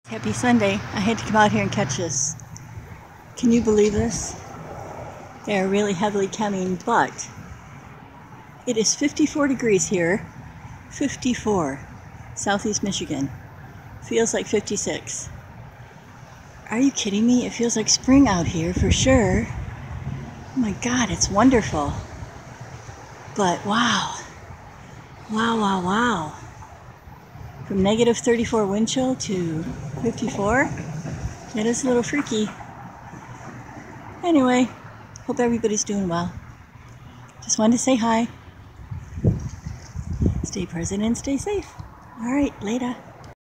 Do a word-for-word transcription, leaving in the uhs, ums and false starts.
Happy Sunday. I had to come out here and catch this. Can you believe this? They are really heavily cheming, but it is fifty-four degrees here. fifty-four. Southeast Michigan. Feels like fifty-six. Are you kidding me? It feels like spring out here for sure. Oh my God, it's wonderful. But wow. Wow, wow, wow. From negative thirty-four wind chill to fifty-four, that is a little freaky. Anyway, hope everybody's doing well. Just wanted to say hi. Stay present and stay safe. All right, later.